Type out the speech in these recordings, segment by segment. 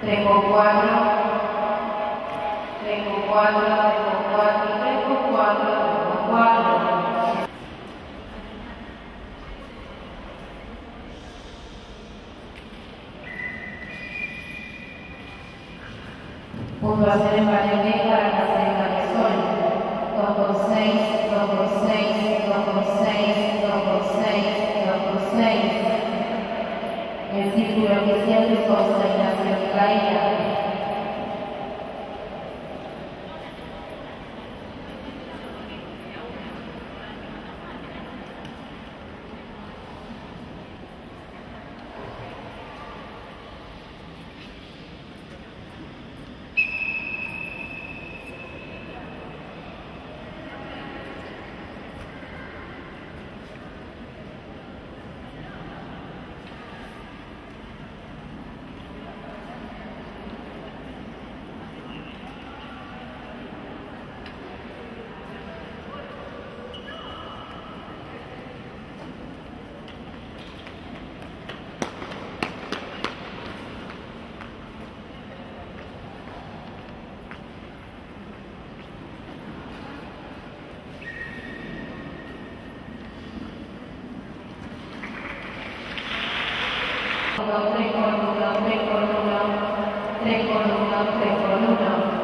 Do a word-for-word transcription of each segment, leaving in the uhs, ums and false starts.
tres con cuatro, tres con cuatro, tres con cuatro, tres con cuatro, tres con cuatro. Puntuación en variable para la celda de sol. dos por seis, dos por seis, dos por seis, dos por seis, dos por seis. El círculo inicial de constelación caída. tres con uno, tres con uno, tres con uno, tres con uno.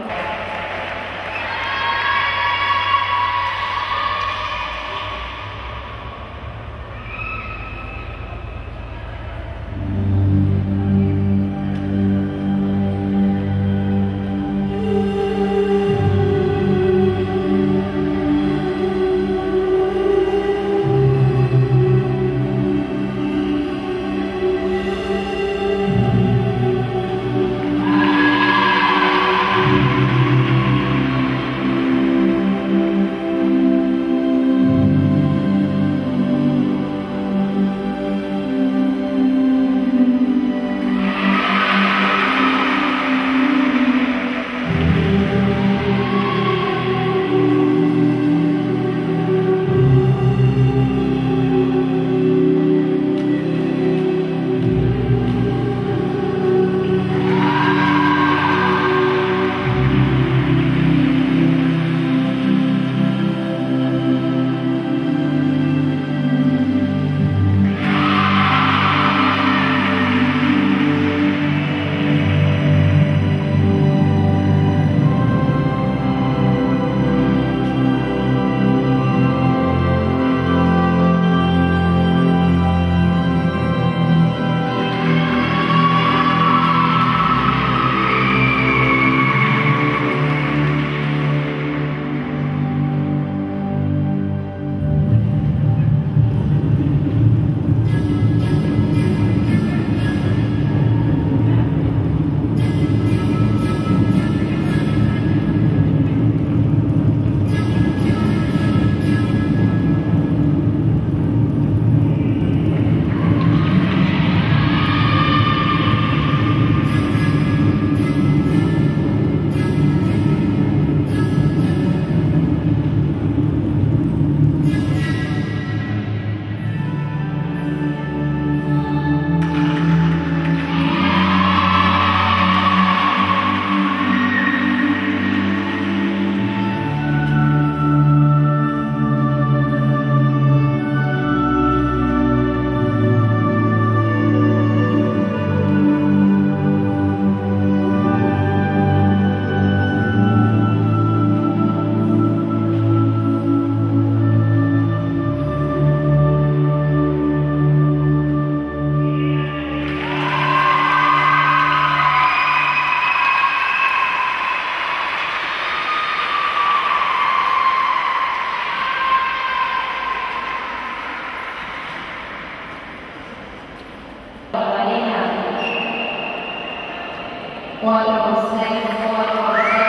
cuatro por seis, cuatro por seis,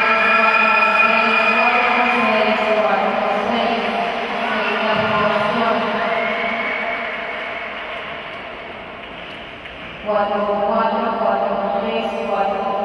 cuatro por seis, cuatro por seis, cuatro por seis, cuatro por cuatro, cuatro por tres, cuatro por